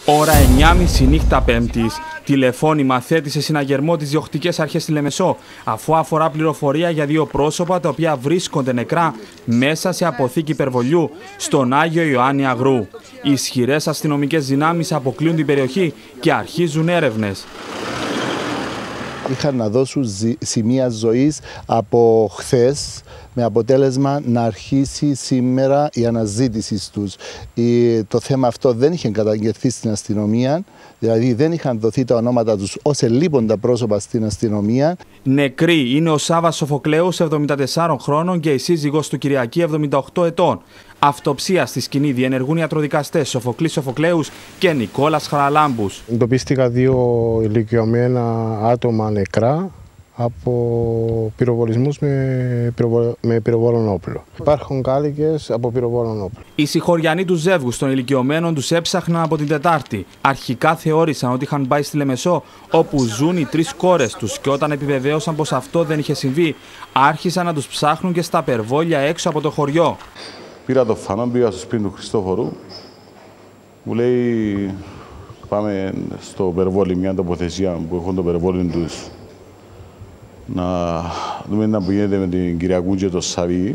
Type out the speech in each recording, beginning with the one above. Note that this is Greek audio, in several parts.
Ώρα 9.30 νύχτα Πέμπτης. Τηλεφώνημα θέτει σε συναγερμό τις διοκτικές αρχές στη Λεμεσό, αφού αφορά πληροφορία για δύο πρόσωπα τα οποία βρίσκονται νεκρά μέσα σε αποθήκη υπερβολιού στον Άγιο Ιωάννη Αγρού. Οι ισχυρές αστυνομικές δυνάμεις αποκλείουν την περιοχή και αρχίζουν έρευνες. Είχαν να δώσουν σημεία ζωής από χθες, με αποτέλεσμα να αρχίσει σήμερα η αναζήτηση τους. Το θέμα αυτό δεν είχε καταγγελθεί στην αστυνομία, δηλαδή δεν είχαν δοθεί τα ονόματα τους ως ελείποντα πρόσωπα στην αστυνομία. Νεκροί είναι ο Σάββας Σοφοκλέους, 74 χρόνων, και η σύζυγος του Κυριακή, 78 ετών. Αυτοψία στη σκηνή διενεργούν ιατροδικαστές Σοφοκλής Σοφοκλέους και Νικόλας Χαραλάμπους. Εντοπίστηκαν δύο ηλικιωμένα άτομα νεκρά από πυροβολισμούς με πυροβόλων όπλο. Υπάρχουν κάλικες από πυροβόλων όπλο. Οι συγχωριανοί του ζεύγους των ηλικιωμένων τους έψαχναν από την Τετάρτη. Αρχικά θεώρησαν ότι είχαν πάει στη Λεμεσό, όπου ζουν οι τρεις κόρες τους, και όταν επιβεβαίωσαν πως αυτό δεν είχε συμβεί, άρχισαν να τους ψάχνουν και στα περβόλια έξω από το χωριό. Πήρα το φανό, πήγα στο σπίτι του Χριστόφορου. Μου λέει, πάμε στο περβόλι, μια τοποθεσία που έχουν το περβόλι τους, να δούμε να που γίνεται με την κυρία Κούτζε το Σαββί.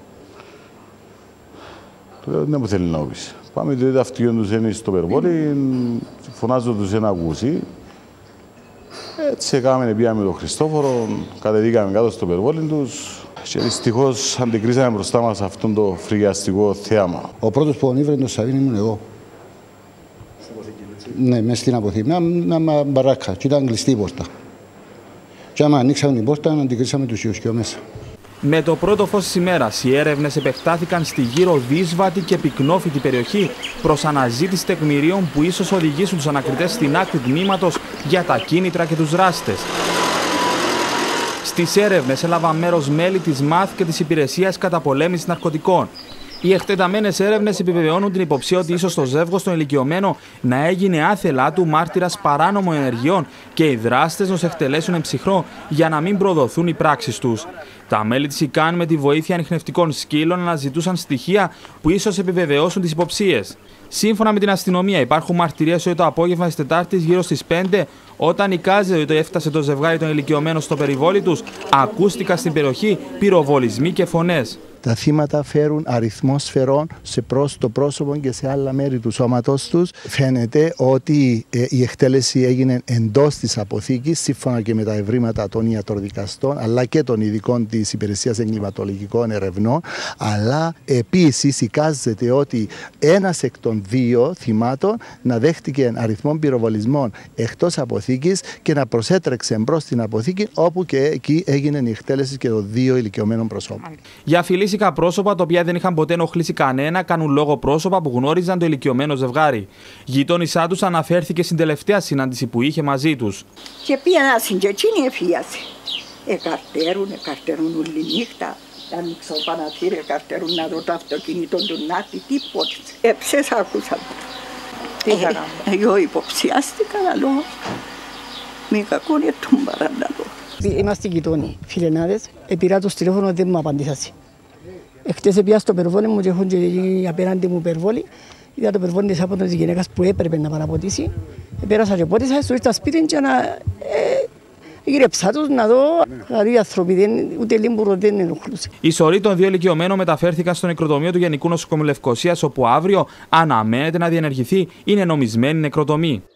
Του λέω, δεν μου θέλει να πεις. Πάμε, δηλαδή, τα αυτοκίνητα τους είναι στο περβόλι, φωνάζω τους ένα ακούσι. Έτσι έκαμε, πήγαμε τον Χριστόφορο, κατεβήκαμε κάτω στο περβόλι τους. Και δυστυχώς αντικρίσαμε μπροστά μας αυτόν το φρικιαστικό θέαμα. Ο πρώτος που ανήβρε το Σαββίν ήμουν εγώ. Στην αποθήκη, έτσι. Ναι, μες στην αποθήκη. Μια μπαράκα και ήταν κλειστή η πόρτα. Και άμα ανοίξαμε την πόρτα, αντικρίσαμε τους ιούς και μέσα. Με το πρώτο φως της ημέρας, οι έρευνες επεκτάθηκαν στη γύρω δύσβατη και πυκνόφυτη περιοχή προς αναζήτηση τεκμηρίων που ίσως οδηγήσουν τους ανακριτές στην άκρη τμήματος για τα κίνητρα και τους δράστες. Στις έρευνες έλαβαν μέρος μέλη της ΜΑΘ και της Υπηρεσίας Καταπολέμησης Ναρκωτικών. Οι εκτεταμένες έρευνες επιβεβαιώνουν την υποψία ότι ίσως το ζεύγος των ηλικιωμένων να έγινε άθελά του μάρτυρας παράνομων ενεργειών και οι δράστες να τους εκτελέσουν εμψυχρό για να μην προδοθούν οι πράξεις τους. Τα μέλη της ΙΚΑΝ με τη βοήθεια ανιχνευτικών σκύλων αναζητούσαν στοιχεία που ίσως επιβεβαιώσουν τις υποψίες. Σύμφωνα με την αστυνομία, υπάρχουν μαρτυρίες ότι το απόγευμα της Τετάρτης γύρω στις 5, όταν εικάζεται ότι έφτασε το ζευγάρι των ηλικιωμένων στο περιβόλι τους, ακούστηκαν στην περιοχή πυροβολισμοί και φωνές. Τα θύματα φέρουν αριθμό σφαιρών προς το πρόσωπο και σε άλλα μέρη του σώματος τους. Φαίνεται ότι η εκτέλεση έγινε εντός της αποθήκης, σύμφωνα και με τα ευρήματα των ιατροδικαστών, αλλά και των ειδικών της Υπηρεσίας Εγκληματολογικών Ερευνών. Αλλά επίσης εικάζεται ότι ένας εκ των δύο θυμάτων να δέχτηκε αριθμό πυροβολισμών εκτός αποθήκης και να προσέτρεξε μπρος στην αποθήκη, όπου και εκεί έγινε η εκτέλεση και των δύο ηλικιωμένων προσώπων. Για φιλήσικα πρόσωπα, τα οποία δεν είχαν ποτέ ενοχλήσει κανένα, κάνουν λόγο πρόσωπα που γνώριζαν το ηλικιωμένο ζευγάρι. Γειτόνισά τους αναφέρθηκε στην τελευταία συνάντηση που είχε μαζί τους. Και πήγαιναν και εκείνοι εφίασε. Εκαρτέρουν όλη νύχτα. Άνοιξα ο Παναθήρ, εκαρτέρουν να δω το αυτοκίνητο του Νάτι, τίποτε. Έψες άκουσα. Εγώ υποψιάστηκα να λέω. Μη κακόν ετούν παρανταλώ. Είμαστε γειτόνοι, φιλενάδες. Επήρα το τηλέφωνο, δεν μου απαντήσασαι. Εχθές πήγα στο περβόλι μου και έχουν και απέναντι μου περβόλι. Είδα το περβόλι της από της γυναίκας που έπρεπε να παραποτήσει. Πέρασα και πότισα, στο ήρθα σπίτι και να γύρεψα τους να δω. Δηλαδή οι άνθρωποι ούτε λίγο δεν ενοχλούσε. Οι σωροί των δύο ηλικιωμένων μεταφέρθηκαν στο νεκροτομείο του Γενικού Νοσοκομείου Λευκωσίας, όπου αύριο αναμένεται να διενεργηθεί η νενομισμένη νεκροτομή.